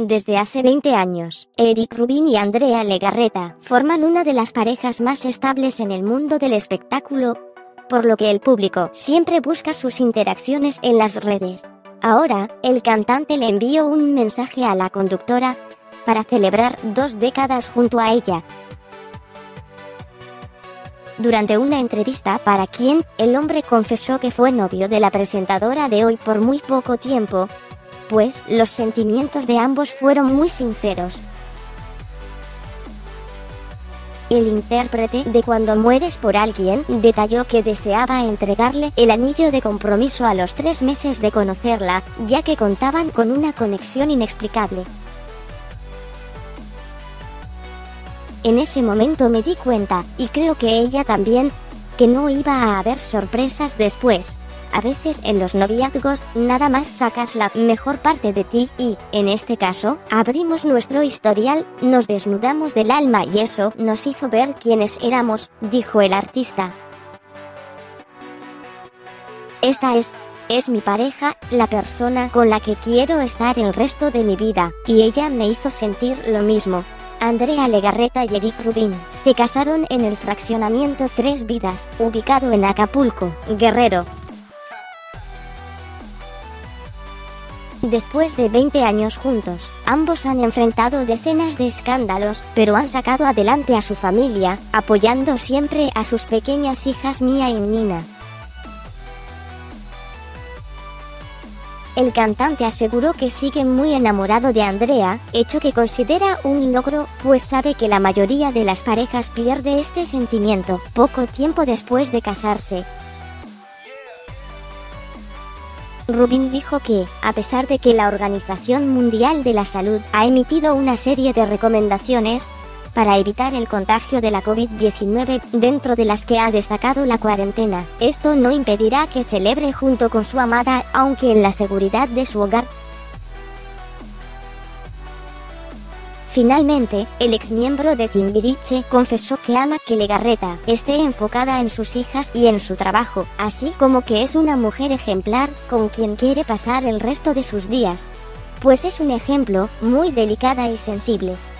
Desde hace 20 años, Eric Rubin y Andrea Legarreta forman una de las parejas más estables en el mundo del espectáculo, por lo que el público siempre busca sus interacciones en las redes. Ahora, el cantante le envió un mensaje a la conductora para celebrar 2 décadas junto a ella. Durante una entrevista para Quién, el hombre confesó que fue novio de la presentadora de Hoy por muy poco tiempo, pues los sentimientos de ambos fueron muy sinceros. El intérprete de Cuando mueres por alguien detalló que deseaba entregarle el anillo de compromiso a los 3 meses de conocerla, ya que contaban con una conexión inexplicable. En ese momento me di cuenta, y creo que ella también, que no iba a haber sorpresas después. A veces en los noviazgos nada más sacas la mejor parte de ti y, en este caso, abrimos nuestro historial, nos desnudamos del alma y eso nos hizo ver quiénes éramos, dijo el artista. Esta es mi pareja, la persona con la que quiero estar el resto de mi vida, y ella me hizo sentir lo mismo. Andrea Legarreta y Eric Rubin se casaron en el fraccionamiento Tres Vidas, ubicado en Acapulco, Guerrero. Después de 20 años juntos, ambos han enfrentado decenas de escándalos, pero han sacado adelante a su familia, apoyando siempre a sus pequeñas hijas Mia y Nina. El cantante aseguró que sigue muy enamorado de Andrea, hecho que considera un logro, pues sabe que la mayoría de las parejas pierde este sentimiento poco tiempo después de casarse. Rubin dijo que, a pesar de que la Organización Mundial de la Salud ha emitido una serie de recomendaciones para evitar el contagio de la COVID-19, dentro de las que ha destacado la cuarentena, esto no impedirá que celebre junto con su amada, aunque en la seguridad de su hogar. Finalmente, el exmiembro de Timbiriche confesó que ama que Legarreta esté enfocada en sus hijas y en su trabajo, así como que es una mujer ejemplar con quien quiere pasar el resto de sus días, pues es un ejemplo muy delicada y sensible.